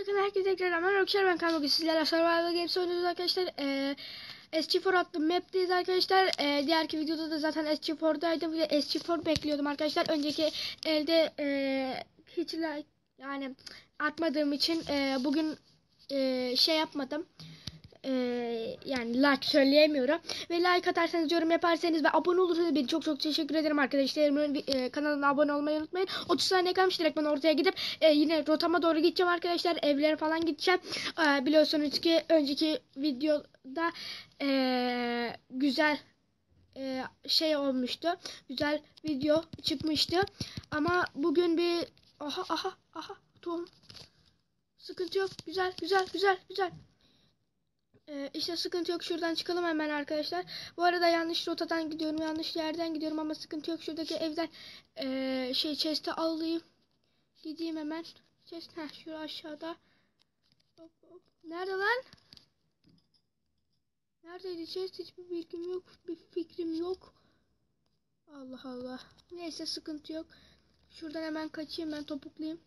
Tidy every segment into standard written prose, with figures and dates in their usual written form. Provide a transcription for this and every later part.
Bakın herkese tekrar merhaba arkadaşlar, ben Kaan. Bugün sizlerle Survival Games oynuyoruz arkadaşlar. SG4 adlı map'teyiz arkadaşlar. Diğerki videoda da zaten SG4'daydım ve SG4 bekliyordum arkadaşlar. Önceki elde hiç yani atmadığım için bugün şey yapmadım. Yani like söyleyemiyorum ve like atarsanız, yorum yaparsanız ve abone olursanız beni çok teşekkür ederim arkadaşlarımın kanalına abone olmayı unutmayın. 30 saniye kalmış, direkt ben ortaya gidip yine rotama doğru gideceğim arkadaşlar, evlere falan gideceğim. Biliyorsunuz ki önceki videoda güzel şey olmuştu, güzel video çıkmıştı ama bugün bir aha tohum, sıkıntı yok, güzel. İşte sıkıntı yok. Şuradan çıkalım hemen arkadaşlar. Bu arada yanlış rotadan gidiyorum. Yanlış yerden gidiyorum ama sıkıntı yok. Şuradaki evden chest'i alayım. Gideyim hemen. Chest şu aşağıda. Hop. Nerede lan? Neredeydi chest? Hiçbir bilgim yok. Bir fikrim yok. Allah Allah. Neyse sıkıntı yok. Şuradan hemen kaçayım, ben topuklayayım.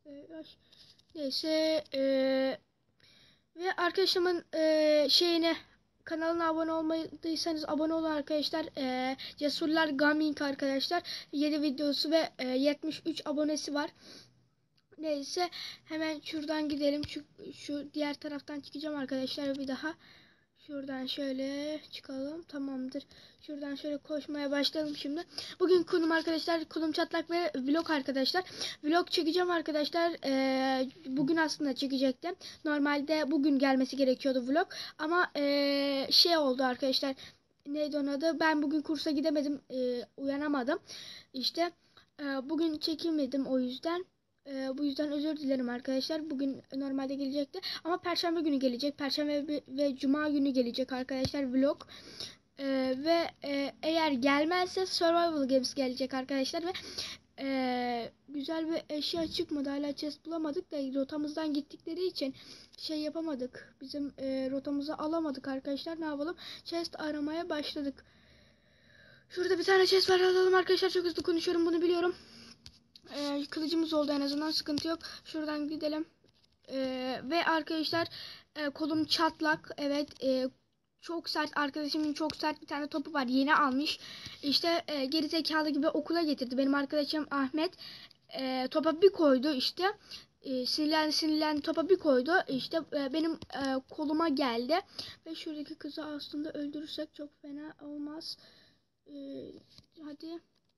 Neyse ve arkadaşımın kanalına abone olmadıysanız abone olun arkadaşlar. Cesurlar Gaming arkadaşlar. 7 videosu ve 73 abonesi var. Neyse hemen şuradan gidelim. Şu diğer taraftan çıkacağım arkadaşlar bir daha. Şuradan şöyle çıkalım. Tamamdır. Şuradan şöyle koşmaya başlayalım şimdi. Bugün konum arkadaşlar, kolum çatlak ve vlog arkadaşlar. Vlog çekeceğim arkadaşlar. Bugün aslında çekecektim. Normalde bugün gelmesi gerekiyordu vlog. Ama şey oldu arkadaşlar. Neydi onun adı? Ben bugün kursa gidemedim. Uyanamadım. İşte bugün çekemedim o yüzden. Bu yüzden özür dilerim arkadaşlar. Bugün normalde gelecekti ama Perşembe günü gelecek. Perşembe ve Cuma günü gelecek arkadaşlar vlog. Ve eğer gelmezse Survival Games gelecek arkadaşlar ve güzel bir eşya çıkmadı. Hala chest bulamadık da rotamızdan gittikleri için şey yapamadık. Bizim rotamızı alamadık arkadaşlar. Ne yapalım? Chest aramaya başladık. Şurada bir tane chest var, alalım arkadaşlar. Çok hızlı konuşuyorum, bunu biliyorum. Kılıcımız oldu, en azından sıkıntı yok. Şuradan gidelim. Ve arkadaşlar kolum çatlak. Evet, çok sert, arkadaşımın çok sert bir tane topu var, yeni almış. İşte geri zekalı gibi okula getirdi. Benim arkadaşım Ahmet topa bir koydu işte. Sinirlendi topa bir koydu. İşte benim koluma geldi. Ve şuradaki kızı aslında öldürürsek çok fena olmaz. Hadi.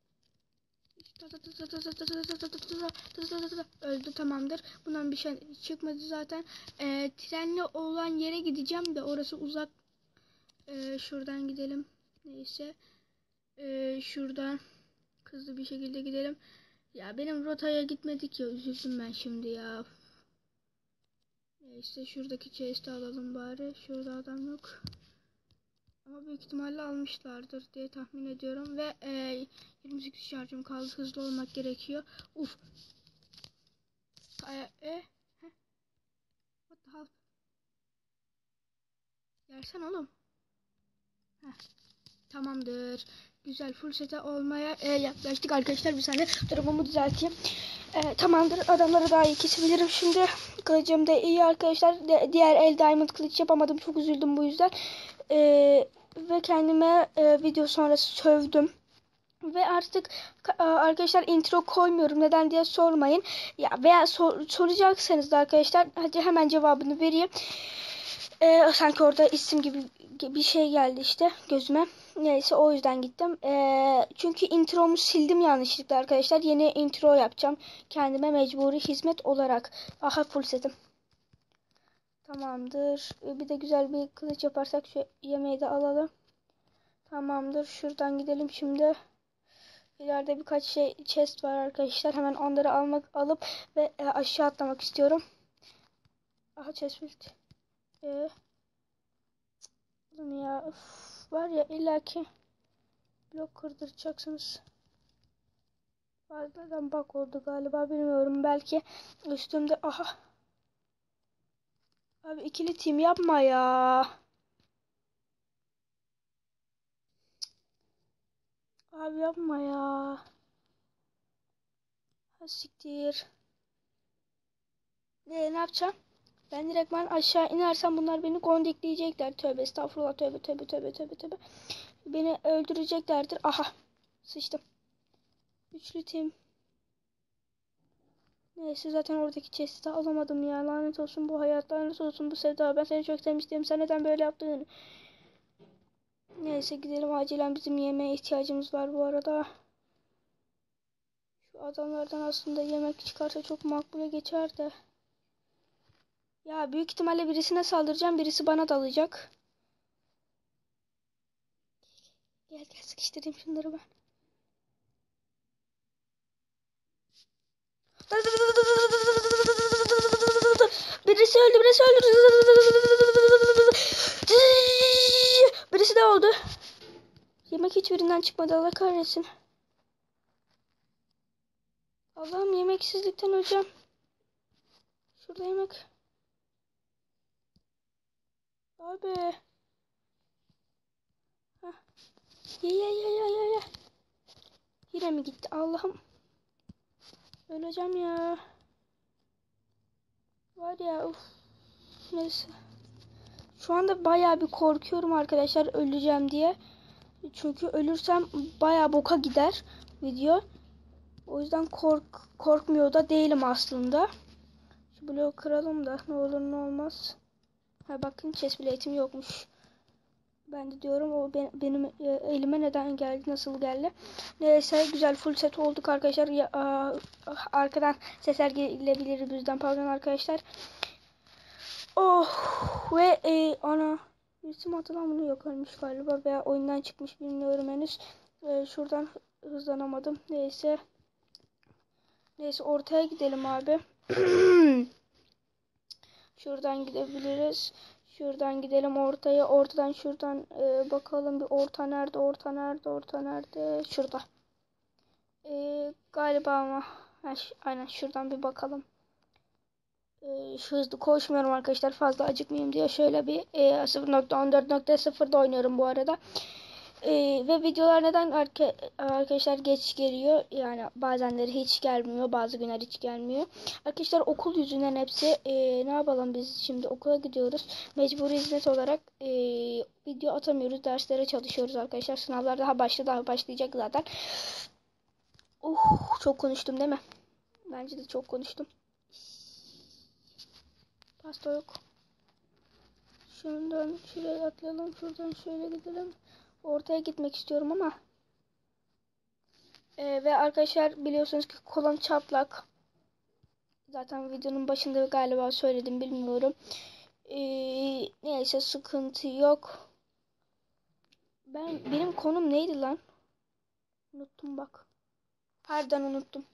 Öldü, tamamdır. Bundan bir şey çıkmadı zaten. Trenle olan yere gideceğim de orası uzak. Şuradan gidelim. Neyse. Şuradan hızlı bir şekilde gidelim. Ya benim rotaya gitmedik ya, üzüldüm ben şimdi ya. Neyse şuradaki chest'i alalım bari. Şurada adam yok. Ama büyük ihtimalle almışlardır diye tahmin ediyorum ve 28 şarjım kaldı. Hızlı olmak gerekiyor. Uf. What the hell? Yersen oğlum. Heh. Tamamdır. Güzel, full sete olmaya yaklaştık arkadaşlar. Bir saniye durumumu düzelteyim. Tamamdır. Adamları daha iyi kesebilirim şimdi. Kılıcım da iyi arkadaşlar. Diğer el diamond kılıç yapamadım. Çok üzüldüm bu yüzden. Ve kendime video sonrası sövdüm. Ve artık arkadaşlar intro koymuyorum. Neden diye sormayın. Ya veya soracaksanız da arkadaşlar, hadi hemen cevabını vereyim. Sanki orada isim gibi bir şey geldi işte gözüme. Neyse, o yüzden gittim. Çünkü intromu sildim yanlışlıkla arkadaşlar. Yeni intro yapacağım. Kendime mecburi hizmet olarak. Aha, full setim. Tamamdır. Bir de güzel bir kılıç yaparsak şu yemeği de alalım. Tamamdır. Şuradan gidelim şimdi. İleride birkaç chest var arkadaşlar. Hemen onları alıp ve aşağı atlamak istiyorum. Aha, chest build. Oğlum ya, var ya, illaki blok kırdıracaksınız. Fazladan bak oldu galiba, bilmiyorum, belki üstümde. Aha. Abi ikili team yapma ya. Abi yapma ya. Ha siktir. Ne yapacağım? Ben direktman aşağı inersem bunlar beni gondikleyecekler. Tövbe estağfurullah, tövbe tövbe tövbe tövbe tövbe. Beni öldüreceklerdir. Aha, sıçtım. Üçlü tim. Neyse zaten oradaki chest'i alamadım ya. Lanet olsun bu hayat, lanet olsun bu sevda. Ben seni çok sevmiştim. Sen neden böyle yaptın? Neyse gidelim acilen, bizim yemeğe ihtiyacımız var bu arada. Şu adamlardan aslında yemek çıkarsa çok makbule geçer de. Ya büyük ihtimalle birisine saldıracağım, birisi bana dalacak. Gel gel, sıkıştırayım şunları ben. Birisi öldü, birisi öldü. Birisi de oldu. Yemek hiçbirinden çıkmadı, Allah kahretsin. Allah'ım, yemeksizlikten öleceğim. Şurada yemek. Abi. Heh. Ye. Yine mi gitti? Allah'ım. Öleceğim ya. Var ya, uf. Neyse. Şu anda bayağı bir korkuyorum arkadaşlar, öleceğim diye. Çünkü ölürsem bayağı boka gider video. O yüzden korkmuyor da değilim aslında. Şu bloğu kıralım da ne olur ne olmaz. Ha bakın, chest plate'im yokmuş. Ben de diyorum o benim elime neden geldi, nasıl geldi. Neyse, güzel full set olduk arkadaşlar. Arkadan sesler gelebilir bizden, pardon arkadaşlar. Oh ve ana birisi mi atılan, bunu yok, ölmüş galiba veya oyundan çıkmış, bilmiyorum henüz. Şuradan hızlanamadım. Neyse ortaya gidelim abi. Şuradan gidebiliriz. Şuradan gidelim ortaya. Ortadan şuradan bakalım bir, orta nerede? Şurada. Galiba ama. Aynen, şuradan bir bakalım. Şu hızlı koşmuyorum arkadaşlar, fazla acıkmayayım diye. Şöyle bir 0.14.0'da oynuyorum bu arada. Ve videolar neden arkadaşlar geç geliyor? Yani bazenleri hiç gelmiyor, bazı günler hiç gelmiyor. Arkadaşlar okul yüzünden hepsi. Ne yapalım, biz şimdi okula gidiyoruz. Mecburi hizmet olarak video atamıyoruz. Derslere çalışıyoruz arkadaşlar. Sınavlar daha başlayacak zaten. Çok konuştum değil mi? Bence de çok konuştum. Pasta yok. Şundan şuraya atlayalım. Şuradan şöyle gidelim. Ortaya gitmek istiyorum ama. Ve arkadaşlar biliyorsunuz ki kolum çatlak. Zaten videonun başında galiba söyledim, bilmiyorum. Neyse, sıkıntı yok. Benim konum neydi lan? Unuttum bak. Harbiden unuttum.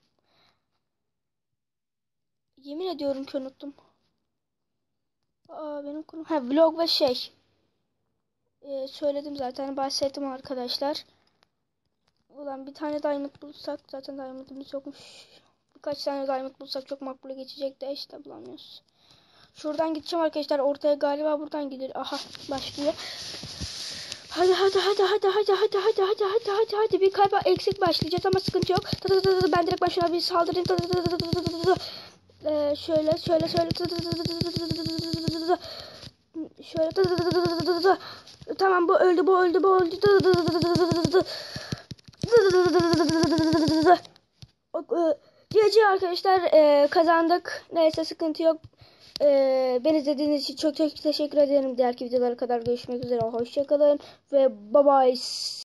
Yemin ediyorum ki unuttum. Benim konum. Vlog ve şey. Söyledim zaten, bahsettim arkadaşlar. Ulan bir tane diamond bulsak, zaten diamond'ımız yokmuş. Birkaç tane diamond bulsak çok makbule geçecek de işte bulamıyoruz. Şuradan gideceğim arkadaşlar ortaya, galiba buradan gidilir. Aha, başlıyor. Hadi. Bir galiba eksik başlayacağız ama sıkıntı yok. Ben direkt şuna bir saldırayım. Şöyle. Tamam, bu öldü. GG arkadaşlar, kazandık. Neyse, sıkıntı yok. Beni izlediğiniz için çok teşekkür ederim. Diğer videolara kadar görüşmek üzere. Hoşçakalın ve bye bye.